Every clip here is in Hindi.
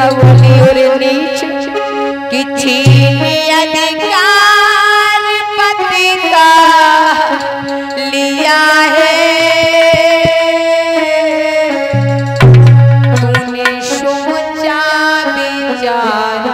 क्या बोली और नीच कि छीन अधिकार पति का लिया है, तूने सोचा बेचारा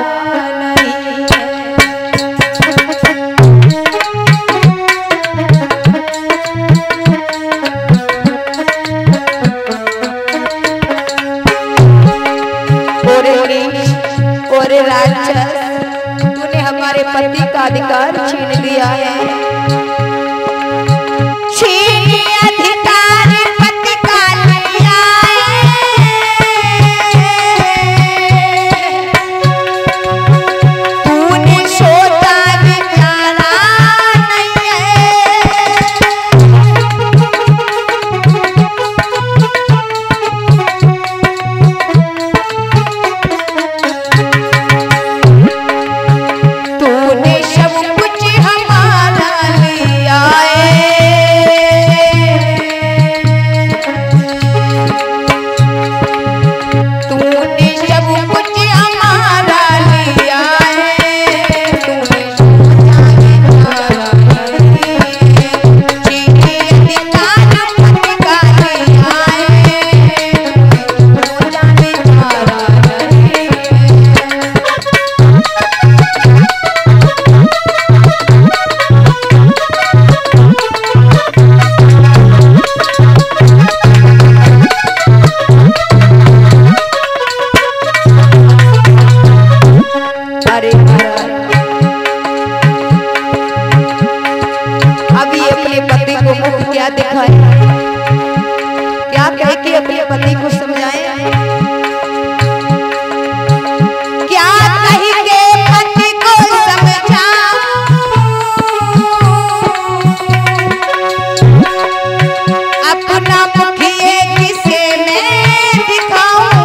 और राक्षस, तूने हमारे पति का अधिकार छीन लिया है। छीन अधिकार पति का लिया है, तूने सोचा बेचारा नहीं क्या दिखाए, क्या कहे कि अपने पति को समझाए, क्या कहेंगे पति को समझाऊं, अपना मुखिए किसे मैं दिखाऊं,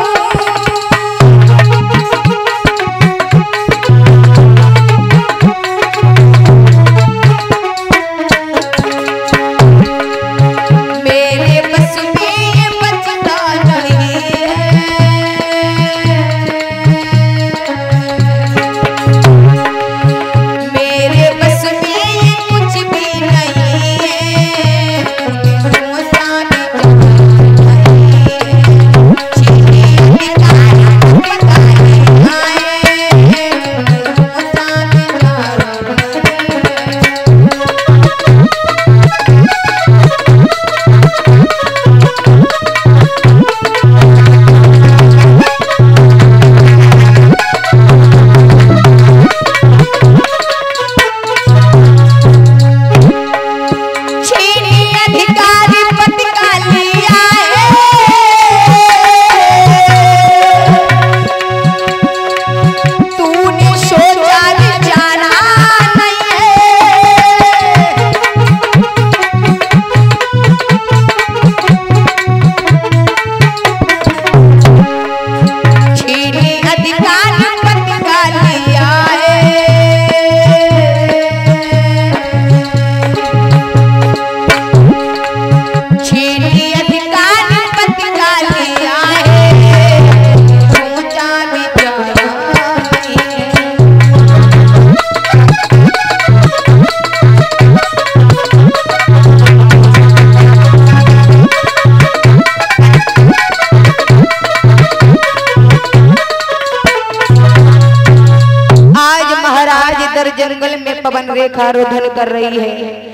जंगल में पवन रेखा रोधन कर रही है।